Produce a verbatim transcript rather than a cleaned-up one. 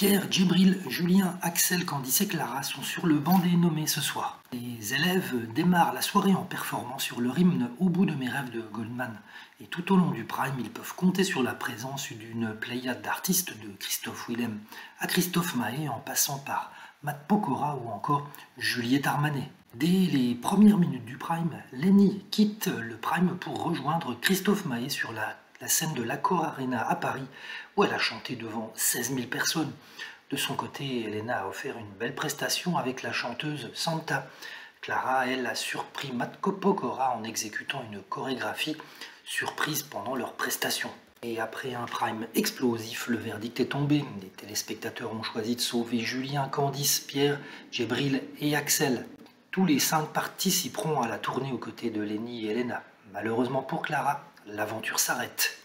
Pierre, Djibril, Julien, Axel, Candice et Clara sont sur le banc des nommés ce soir. Les élèves démarrent la soirée en performant sur leur hymne Au bout de mes rêves de Goldman. Et tout au long du prime, ils peuvent compter sur la présence d'une pléiade d'artistes de Christophe Willem à Christophe Maé en passant par Matt Pokora ou encore Juliette Armanet. Dès les premières minutes du prime, Lenny quitte le prime pour rejoindre Christophe Maé sur la, la scène de l'Accor Arena à Paris où elle a chanté devant seize mille personnes. De son côté, Elena a offert une belle prestation avec la chanteuse Santa. Clara, elle, a surpris Matt Pokora en exécutant une chorégraphie surprise pendant leur prestation. Et après un prime explosif, le verdict est tombé. Les téléspectateurs ont choisi de sauver Julien, Candice, Pierre, Djibril et Axel. Tous les cinq participeront à la tournée aux côtés de Lenny et Elena. Malheureusement pour Clara, l'aventure s'arrête.